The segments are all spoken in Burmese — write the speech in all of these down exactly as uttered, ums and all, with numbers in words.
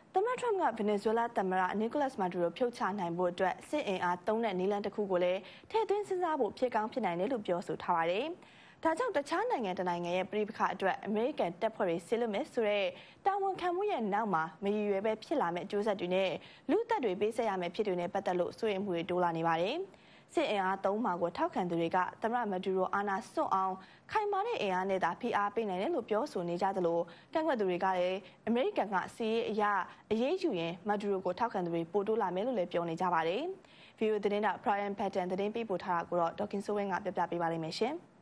သမ္မတထရမ့်ကဗင်နီဇွဲလားသမ္မတနီကိုလတ်မာဒူရိုဖြုတ်ချနိုင်ဖို့အတွက်စစ်အင်အားသုံးတဲ့နည်းလမ်းတစ်ခုကိုလည်းထည့်သွင်းစဉ်းစားဖို့ဖြစ်ကောင်းဖြစ်နိုင်တယ်လို့ပြောဆိုထားပါတယ်။ဒါကြောင့်တခြားနိုင်ငံတနိုင်ငံရဲ့ပြည်ပခါအတွက်အမေရိကန်တပ်ဖွဲ့တွေဆစ်လွတ်မယ်ဆိုတဲ့တာဝန်ခံမှုရဲ့နောက်မှာမရည်ရွယ်ပဲဖြစ်လာမဲ့အကျိုးဆက်တွေနဲ့လူသက်တွေပေးဆက်ရမယ့်ဖြစ်တွေနဲ့ပတ်သက်လို့စိုးရိမ်မှုတွေတိုးလာနေပါတယ်။စစ်အင်အားသုံးမှာကိုထောက်ခံသူတွေကသမ္မတမဒူရိုအာဏာစွန့်အောင်ခိုင်မာတဲ့အင်အားနဲ့သာဖိအားပေးနိုင်တယ်လို့ပြောဆိုနေကြသလိုကန့်ကွက်သူတွေကလည်းအမေရိကန်ကစီးရေးအရာအရေးယူရင်မဒူရိုကိုထောက်ခံသူတွေပိုတိုးလာမယ်လို့လည်းပြောနေကြပါတယ်။ ဗီအိုအေသတင်းတောက် Brian Patton သတင်းပေးပို့ထားတာကိုတော့ဒေါက်ကင်ဆိုဝင်းကပြပြပေးပါလိမ့်မယ်ရှင်။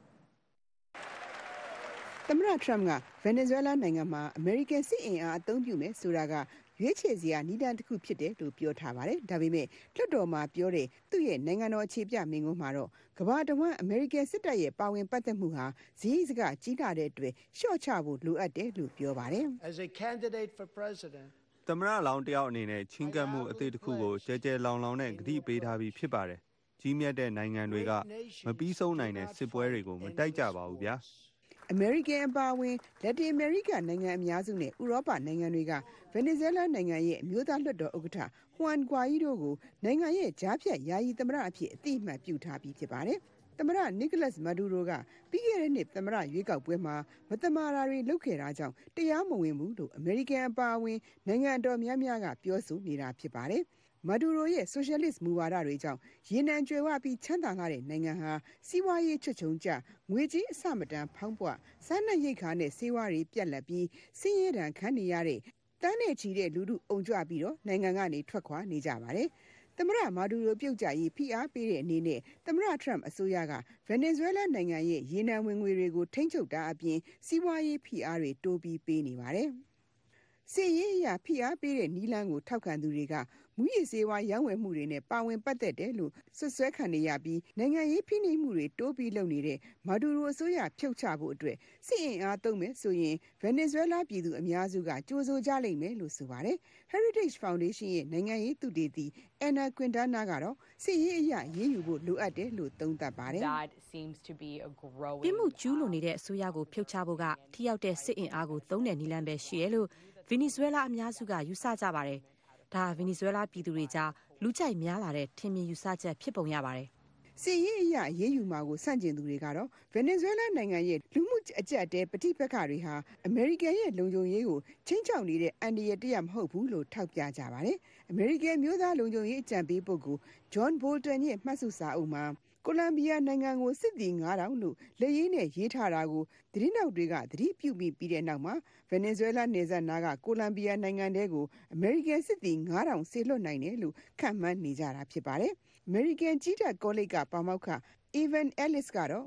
သမ္မတထရမ့်ကဗင်နီဇွဲလားနိုင်ငံမှာအမေရိကန်စစ်အင်အားအသုံးပြုမယ်ဆိုတာကရွေးချယ်စရာနည်းလမ်းတစ်ခုဖြစ်တယ်လို့ပြောထားပါတယ်။ဒါပေမဲ့လွှတ်တော်မှာပြောတဲ့သူ့ရဲ့နိုင်ငံတော်အခြေပြမိန့်ခွန်းမှာတော့ကမ္ဘာတဝန်းအမေရိကန်စစ်တပ်ရဲ့ပါဝင်ပတ်သက်မှုဟာဈေးစကကြီးလာတဲ့အတွက်လျှော့ချဖို့လိုအပ်တယ်လို့ပြောပါတယ်။ As a candidate for president သမ္မတလောင်းတယောက်အနေနဲ့ချင်းကပ်မှုအသစ်တစ်ခုကိုကြဲကြဲလောင်လောင်နဲ့ဂတိပေးထားပြီးဖြစ်ပါတယ်။ကြီးမြတ်တဲ့နိုင်ငံတွေကမပြီးဆုံးနိုင်တဲ့စစ်ပွဲတွေကိုမတိုက်ကြပါဘူးဗျာ။အမေရိကန်အပါအဝင်လက်တင်အမေရိကနိုင်ငံအများစုနဲ့ဥရောပနိုင်ငံတွေကဗင်နီဇွဲလားနိုင်ငံရဲ့အမျိုးသားလွှတ်တော်ဥက္ကဋ္ဌဟွမ်ဂွာယီဒိုကိုနိုင်ငံရဲ့ကြားဖြတ်ယာယီသမ္မတအဖြစ်အသိအမှတ်ပြုထားပြီးဖြစ်ပါတယ်။သမ္မတနီကိုလတ်မာဒူရိုကပြီးခဲ့တဲ့နှစ်သမ္မတရွေးကောက်ပွဲမှာမတမာတာတွေလုပ်ခဲ့တာကြောင့်တရားမဝင်ဘူးလို့အမေရိကန်အပါအဝင်နိုင်ငံတော်များများကပြောဆိုနေတာဖြစ်ပါတယ်။မာဒူရိုရဲ့ဆိုရှယ်လစ်မူဝါဒတွေကြောင့်ရေနံကြွယ်ဝပြီးချမ်းသာလာတဲ့နိုင်ငံဟာစီးပွားရေးချွတ်ချုံကျငွေကြေးအဆမတန်ဖောင်းပွစားနပ်ရိက္ခာနဲ့ဆေးဝါးတွေပြတ်လတ်ပြီးဆင်းရဲဒဏ်ခံနေရတဲ့တန်းနဲ့ချီတဲ့လူထုအုံကြွပြီးတော့နိုင်ငံကနေထွက်ခွာနေကြပါတယ်။သမ္မတမာဒူရိုပြုတ်ကျရေးဖိအားပေးတဲ့အနေနဲ့သမ္မတထရမ့်အစိုးရကဗင်နီဇွဲလားနိုင်ငံရဲ့ရေနံဝင်ငွေတွေကိုထိန်းချုပ်တာအပြင်စီးပွားရေးဖိအားတွေတိုးပြီးပေးနေပါတယ်။စစ်ရေးအရာဖိအားပေးတဲ့နီလန်းကိုထောက်ခံသူတွေကမူရည်စေဝါရောင်းဝယ်မှုတွေနဲ့ပါဝင်ပတ်သက်တယ်လို့ဆွဆွဲခံနေရပြီးနိုင်ငံရေးဖိနှိပ်မှုတွေတိုးပြီးလုပ်နေတဲ့မာဒူရိုအစိုးရဖြုတ်ချဖို့အတွက်စစ်အင်အားသုံးမယ်ဆိုရင်ဗင်နီဇွဲလားပြည်သူအများစုကကြိုးဆိုကြလိမ့်မယ်လို့ဆိုပါတယ်။ Heritage Foundation ရဲ့နိုင်ငံရေးသုတေသီ Anna Quintana ကတော့စစ်ရေးအရာရေးယူဖို့လိုအပ်တယ်လို့သုံးသပ်ပါတယ်။ပြစ်မှုကျူးလွန်နေတဲ့အစိုးရကိုဖြုတ်ချဖို့ကထိရောက်တဲ့စစ်အင်အားကိုသုံးတဲ့နည်းလမ်းပဲရှိတယ်လို့ဗင်နီဇွဲလားအများစုကယူဆကြပါတယ်။ဒါဗင်နီဇွဲလားပြည်သူတွေကြားလူကြိုက်များလာတဲ့ထင်မြင်ယူဆချက်ဖြစ်ပုံရပါတယ်။စစ်ရေးအရာရေးယူမှာကိုစန့်ကျင်သူတွေကတော့ဗင်နီဇွဲလားနိုင်ငံရဲ့လူမှုအကျပ်အတည်းပဋိပက္ခတွေဟာအမေရိကန်ရဲ့လုံခြုံရေးကိုချင်းချောက်နေတဲ့အန္တရာယ်တရမဟုတ်ဘူးလို့ထောက်ပြကြပါတယ်။အမေရိကန်မျိုးသားလုံခြုံရေးအကြံပေးပုဂ္ဂိုလ်ဂျွန်ဘိုလ်တန်ရဲ့မှတ်စုစာအုပ်မှာကိုလံဘီယာနိုင်ငံကိုစစ်သည်ငါးထောင်လို့လက်ရေးနဲ့ရေးထားတာကိုသတင်းတောက်တွေကသတိပြုမိပြီးတဲ့နောက်မှာဗင်နီဇွဲလားနယ်စပ်နားကကိုလံဘီယာနိုင်ငံတဲကိုအမေရိကန်စစ်သည်ငါးထောင်ဆေလွတ်နိုင်တယ်လို့ခန့်မှန်းနေကြတာဖြစ်ပါတယ်။ အမေရိကန်ကြီးတပ်ကောလိပ်ကပါမောက္ခ Evan Ellis ကတော့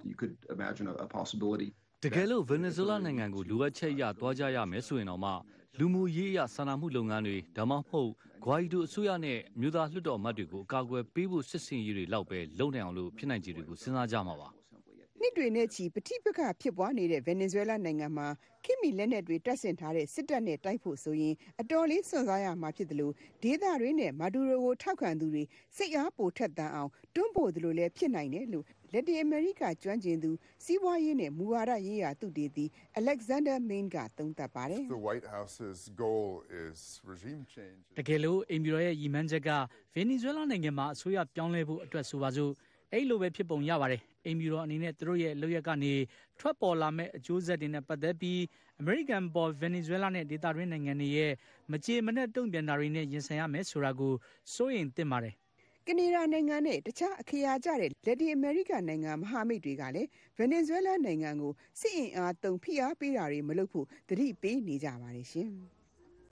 တကယ်လို့ဗင်နီဇွဲလားနိုင်ငံကိုလိုအပ်ချက်ရသွားကြရမယ်ဆိုရင်တော့မှလူမှုရေးအရစာနာမှုလုပ်ငန်းတွေဒါမှမဟုတ်ဂွာရီဒိုအစိုးရနဲ့မြို့သားလွှတ်တော်အမတ်တွေကိုအကာအကွယ်ပေးဖို့စစ်စင်ရေးတွေလောက်ပဲလုပ်နိုင်အောင်လို့ဖြစ်နိုင်ခြေတွေကိုစဉ်းစားကြမှာပါနှစ်တွေနဲ့ချီပဋိပက္ခဖြစ်ပွားနေတဲ့ဗင်နီဇွဲလားနိုင်ငံမှာခေတ်မီလက်နက်တွေတပ်ဆင်ထားတဲ့စစ်တပ်နဲ့တိုက်ဖို့ဆိုရင်အတော်လေးစွန့်စားရမှာဖြစ်တယ်လို့ဒေသတွေနဲ့မာဒူရိုကိုထောက်ခံသူတွေစိတ်အားပိုထက်သန်အောင်တွန်းပို့သလိုလည်းဖြစ်နိုင်တယ်လို့လက်တင်အမေရိကကျွမ်းကျင်သူစီးပွားရေးနဲ့မူဝါဒရေးရာသုတေသီ Alexander Main ကသုံးသပ်ပါတယ်တကယ်လို့အိမ်ဖြူတော်ရဲ့ရည်မှန်းချက်ကဗင်နီဇွဲလားနိုင်ငံမှာအစိုးရပြောင်းလဲဖို့အတွက်ဆိုပါစို့အဲ့လိုပဲဖြစ်ပုံရပါတယ်အိမ်ဖြူတော်အနေနဲ့သူတို့ရဲ့လုပ်ရက်ကနေထွက်ပေါ်လာမဲ့အကျိုးဆက်တွေနဲ့ပတ်သက်ပြီးအမေရိကန်ပေါ်ဗင်နီဇွဲလားနဲ့ဒေသတွင်းနိုင်ငံတွေရဲ့မကြေမနက်တုံ့ပြန်တာတွေနဲ့ရင်ဆိုင်ရမယ်ဆိုတာကိုစိုးရိမ်သင့်ပါတယ်ကနေဒါနိုင်ငံနဲ့တခြားအခရာကျတဲ့လက်တင်အမေရိကနိုင်ငံမဟာမိတ်တွေကလည်းဗင်နီဇွဲလားနိုင်ငံကိုစစ်အင်အားသုံးဖိအားပေးတာတွေမလုပ်ဖို့သတိပေးနေကြပါတယ်ရှင်။